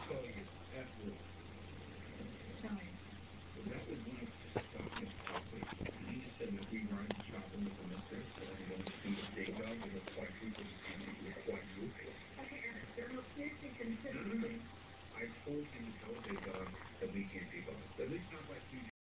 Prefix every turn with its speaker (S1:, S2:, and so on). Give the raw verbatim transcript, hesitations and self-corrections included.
S1: Oh, yes, absolutely.
S2: Sorry.
S1: Well, that was one of just Doc's policy. He just said that if we run into shopping with the mistress, that I'm going to see the big dog and the quadruple the quadruple.
S2: Okay, Ernest, there are no kids and consider.
S1: No, no, no. I told him to tell Big Dog that we can't be both. At least not by two